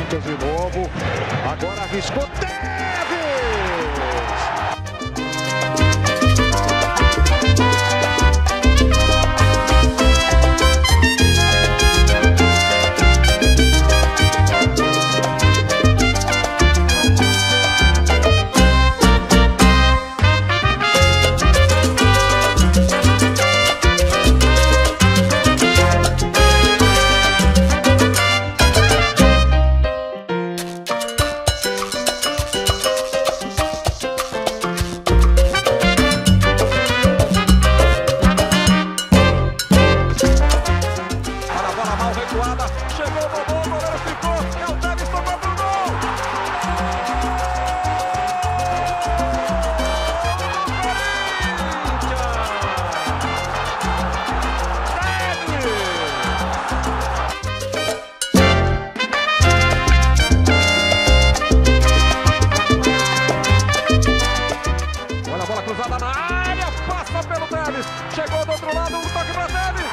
Lucas de novo. Agora arriscou. Tevez! Chegou o Bobô, o goleiro ficou, é o Tevez, tocou pro gol! Olha a bola cruzada na área, passa pelo Tevez, chegou do outro lado, um toque pra Tevez!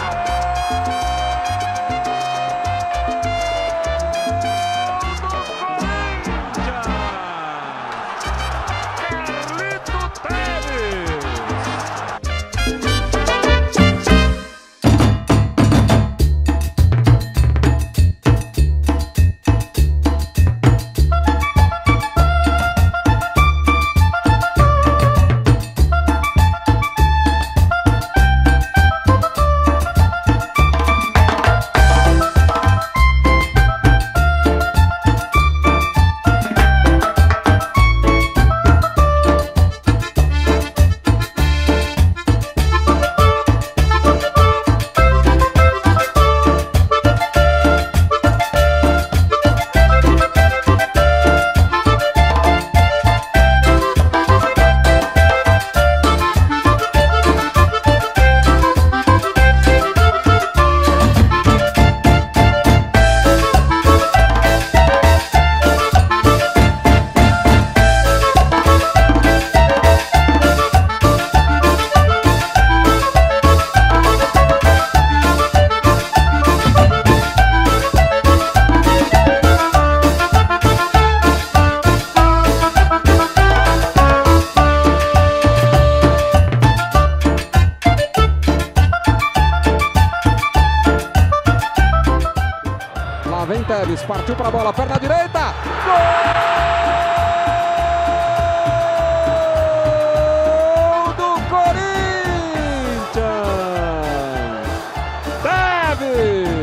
Vem Tevez, partiu para a bola, perna direita, gol do Corinthians, Tevez!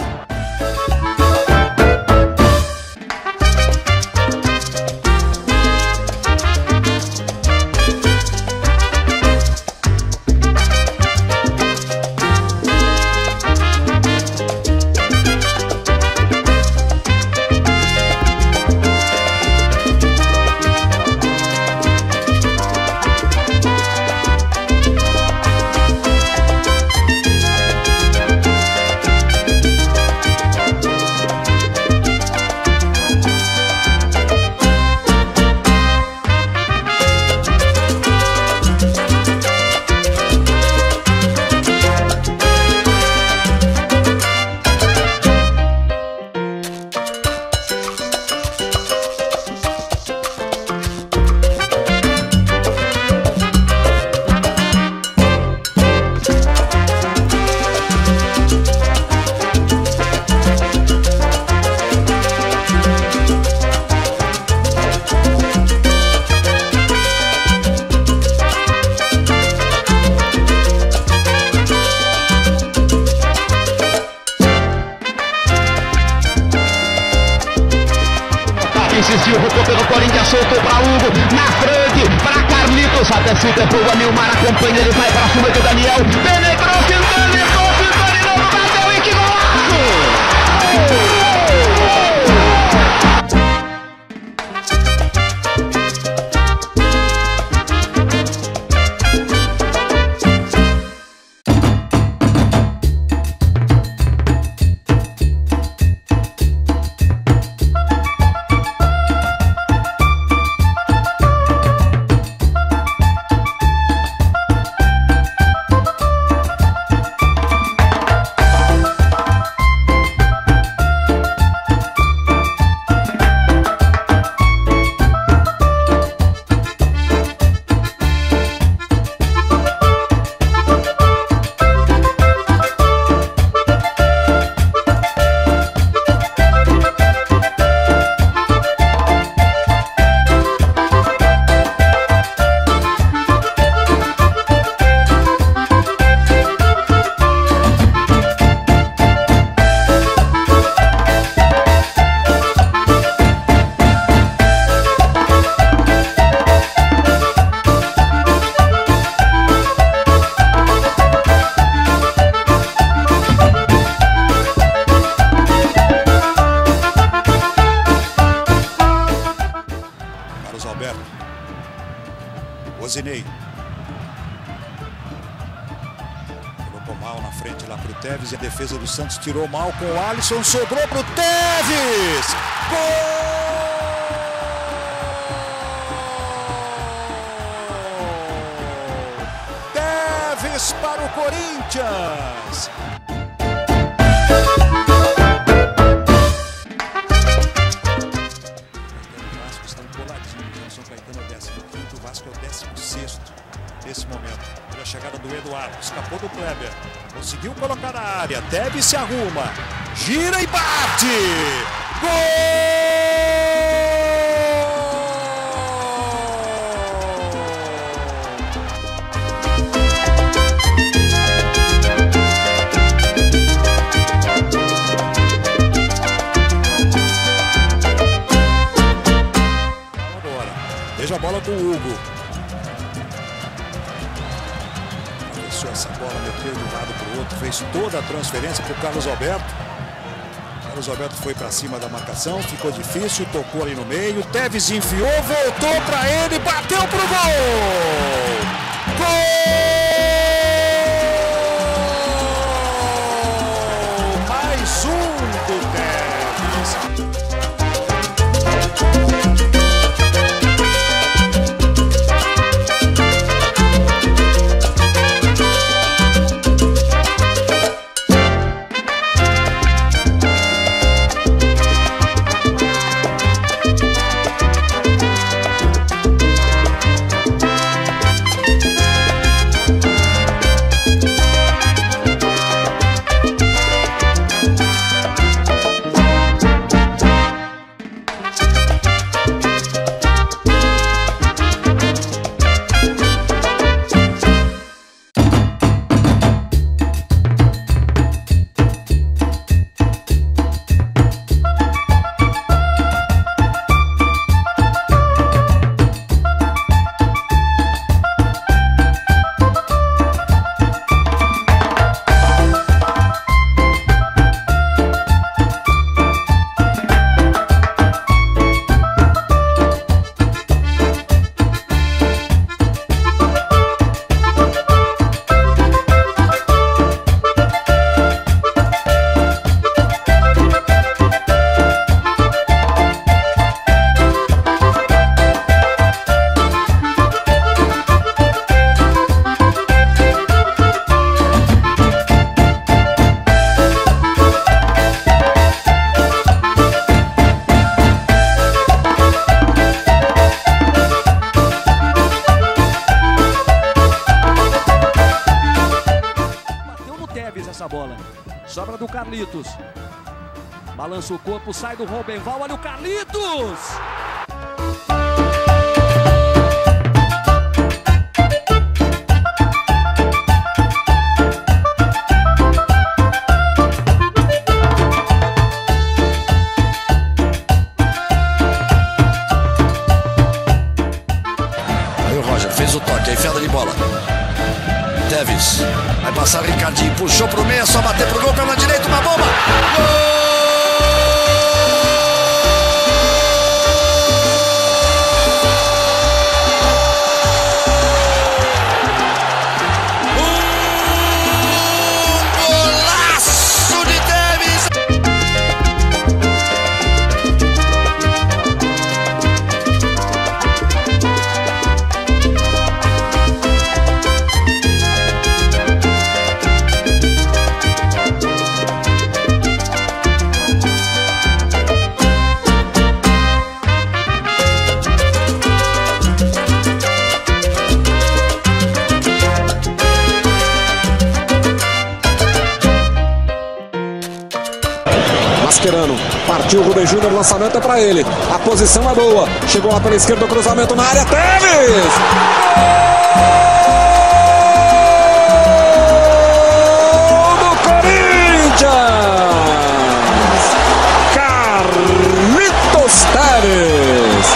Insistiu, recuperou o Corinthians, soltou para Hugo, na frente, para Carlitos, até se derruba, Nilmar acompanha, ele vai para cima do Daniel, penetrou, finalizou, bateu e que golaço! Rosinei. Colocou mal na frente lá pro Tevez e a defesa do Santos tirou mal com o Alisson, sobrou pro Tevez! Gol! Tevez para o Corinthians! São Caetano é o 15º, o Vasco é o 16º nesse momento. Olha a chegada do Eduardo, escapou do Kleber, conseguiu colocar na área, Tevez se arruma, gira e bate! Gol! Veja a bola com o Hugo. Atravessou essa bola, meteu de um lado para o outro, fez toda a transferência para o Carlos Alberto. Carlos Alberto foi para cima da marcação, ficou difícil, tocou ali no meio. Tevez enfiou, voltou para ele, bateu pro gol! Gol! Mais um do Tevez. Essa bola, sobra do Carlitos, balança o corpo, sai do Robenval, olha o Carlitos! Aí o Roger fez o toque, a enfiada de bola. Tevez, vai passar o Ricardinho, puxou pro meio, é só bater pro gol, pela direita, uma bomba! Gol! Golaço de Tevez! Mascherano, partiu o Rubem Júnior, lançamento é pra ele, a posição é boa, chegou lá pela esquerda, o cruzamento na área, Tevez! Gol do Corinthians! Carlitos Tevez!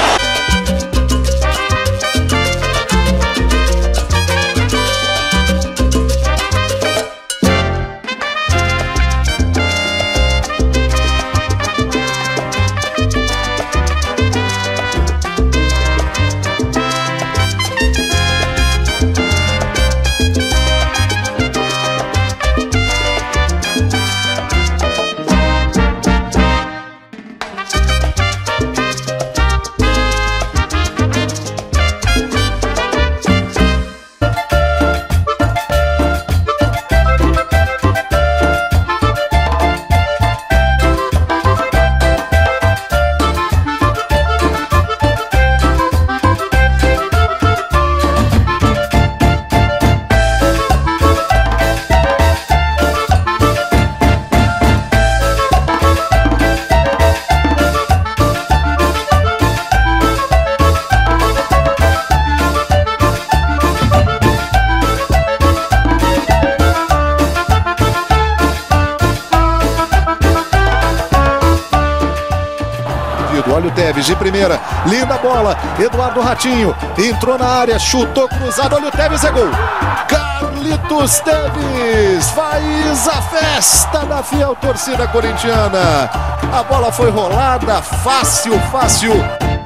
Olha o Tevez de primeira, linda bola, Eduardo Ratinho entrou na área, chutou cruzado, olha o Tevez, é gol. Carlitos Tevez faz a festa da fiel torcida corintiana. A bola foi rolada, fácil.